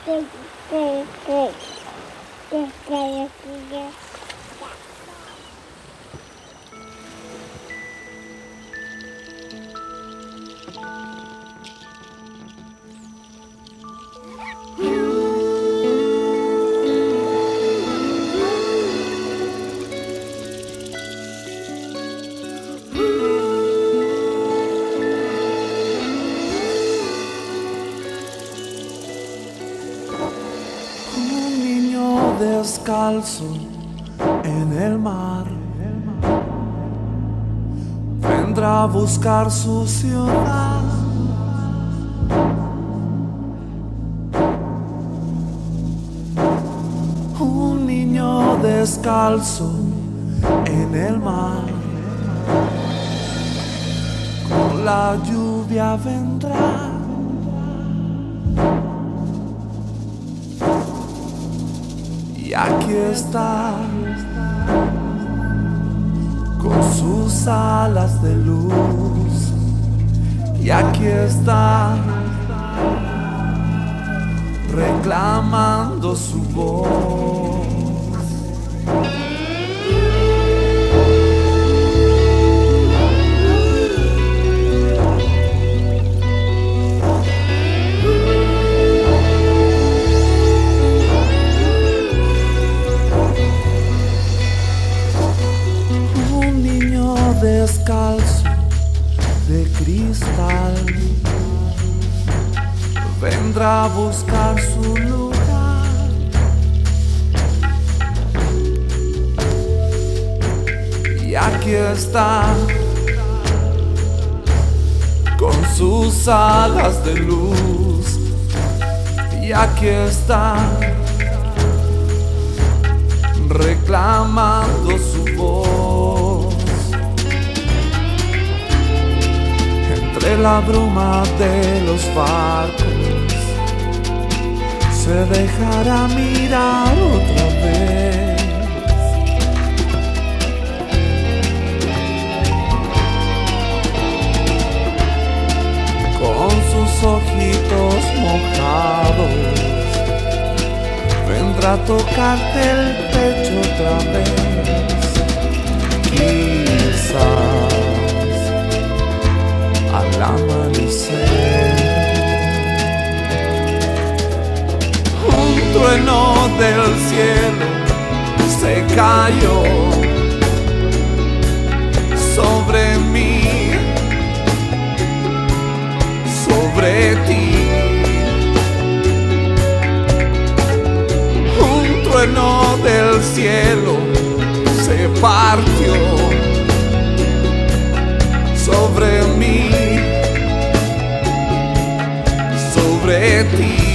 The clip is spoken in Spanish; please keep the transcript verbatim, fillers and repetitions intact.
Descalzo en el mar, vendrá a buscar su ciudad. Un niño descalzo en el mar, con la lluvia vendrá. Y aquí está, con sus alas de luz. Y aquí está, reclamando su voz. Descalzo de cristal, vendrá a buscar su lugar. Y aquí está, con sus alas de luz. Y aquí está, reclamando su voz. Entre la bruma de los barcos se dejará mirar otra vez. Con sus ojitos mojados vendrá a tocarte el pecho otra vez. Quizás al amanecer, un trueno del cielo se cayó sobre mí, sobre ti. Un trueno del cielo se partió sobre mí, sobre ti.